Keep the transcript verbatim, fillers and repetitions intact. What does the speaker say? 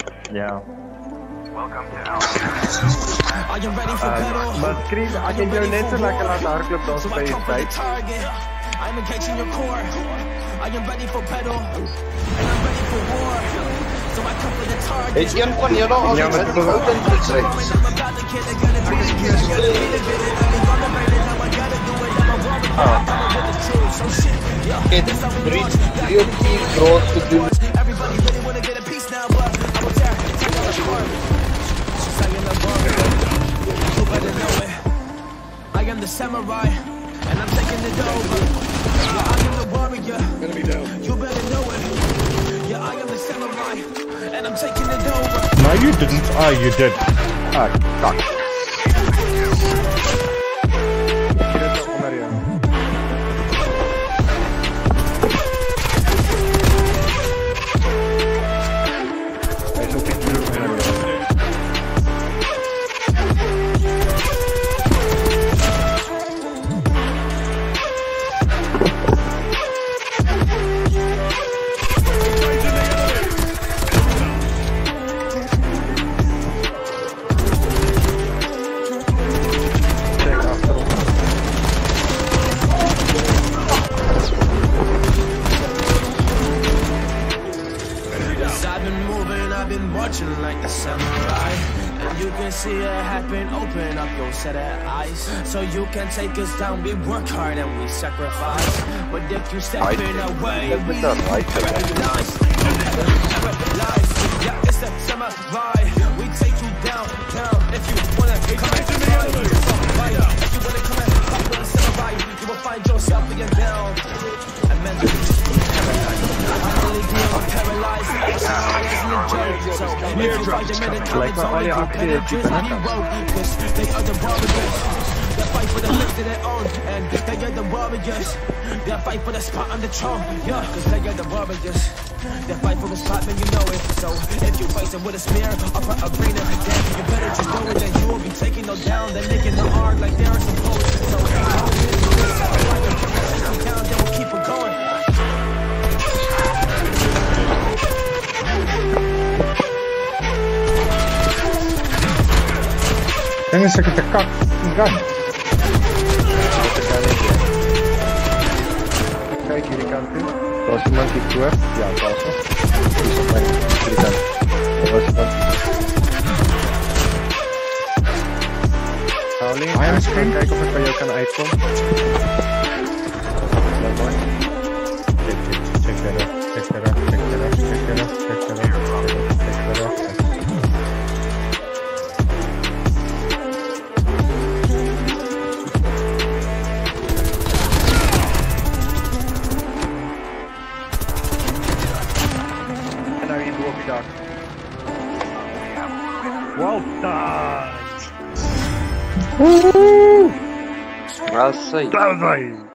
Yeah. Welcome to alcatraz. Are you ready for pedal? Maar Chris, als je jou net zo lekker laat hardlopen dan speel je tijd. I'm engaging your core. I am ready for pedal. And I'm ready for war. So I come for the target. Weet je, van je nog Ja, maar het is wel ook een trick. Het is drie groot te doen. Everybody really wanna get a piece now, but I was there. Take on the score. She's saying the warrior. You better know it. I am the samurai, and I'm taking it over. Yeah, I am the warrior. You better know it. Yeah, I am the samurai, and I'm taking it over. No, you didn't. Oh, you did. Ah, kak. Kirito onder je. Hij is ook echt druk onder je. I've been watching like the samurai, and you can see it happen. Open up your set of eyes, so you can take us down. We work hard and we sacrifice, but if you step in our way, we recognize. Yeah, it's the samurai. We take you down, down. If you wanna come and fight, if you wanna come and fight with the samurai, you will find yourself being down. And men paralyzed. Lijkt me al je actie typen, hè? They are the warriors. They fight for the lift of their own, and they are the warriors. They fight for the spot on the throne, yeah, cause they are the warriors. They fight for the spot, man, you know it. So if you face it with a spear up an arena, then you better just know it, that you will be taking no down. They're making the arc like they're supposed to. So don't get this out, like a take down, then we'll keep it going. Jangan sakit tekak, kan? Kijk kiri kantin. Kalau cuma gitu ya, ya kalau bisa main kiri kantin. Kalau cuma Howling, kijk of ik bij jou kan icon. Ja, mooi. Check, check, check that out, check that out, check that out, check that out, check that out, check that out. Well done! Well, see. That was nice!